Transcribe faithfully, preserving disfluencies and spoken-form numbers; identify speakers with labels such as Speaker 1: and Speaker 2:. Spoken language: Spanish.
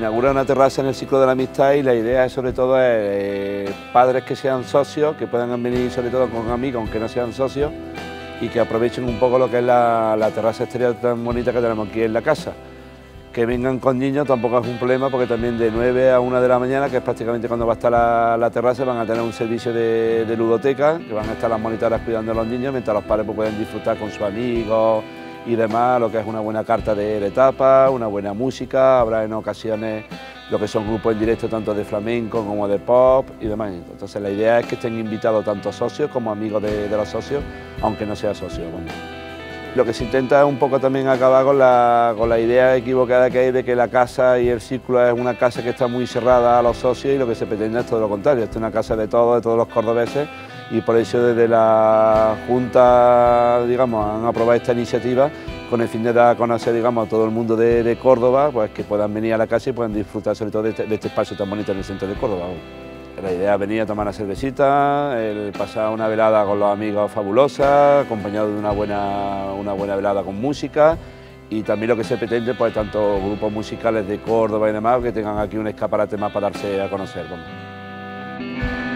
Speaker 1: inaugura una terraza en el ciclo de la amistad y la idea es sobre todo eh, padres que sean socios, que puedan venir sobre todo con amigos aunque no sean socios y que aprovechen un poco lo que es la, la terraza exterior tan bonita que tenemos aquí en la casa. Que vengan con niños tampoco es un problema porque también de nueve a una de la mañana, que es prácticamente cuando va a estar la, la terraza, van a tener un servicio de, de ludoteca, que van a estar las monitoras cuidando a los niños, mientras los padres pues, pueden disfrutar con sus amigos y demás, lo que es una buena carta de, de tapas, una buena música, habrá en ocasiones lo que son grupos en directo tanto de flamenco como de pop y demás. Entonces la idea es que estén invitados tanto socios como amigos de, de los socios, aunque no sea socio. Bueno. Lo que se intenta es un poco también acabar con la, con la idea equivocada que hay de que la casa y el círculo es una casa que está muy cerrada a los socios y lo que se pretende es todo lo contrario. Esta es una casa de todos, de todos los cordobeses y por eso desde la Junta, digamos, han aprobado esta iniciativa con el fin de dar a conocer, digamos, a todo el mundo de, de Córdoba, pues que puedan venir a la casa y puedan disfrutar sobre todo de este, de este espacio tan bonito en el centro de Córdoba. La idea es venir a tomar una cervecita, el pasar una velada con los amigos fabulosa, acompañado de una buena, una buena velada con música y también lo que se pretende, pues tanto grupos musicales de Córdoba y demás, que tengan aquí un escaparate más para darse a conocer. Bueno.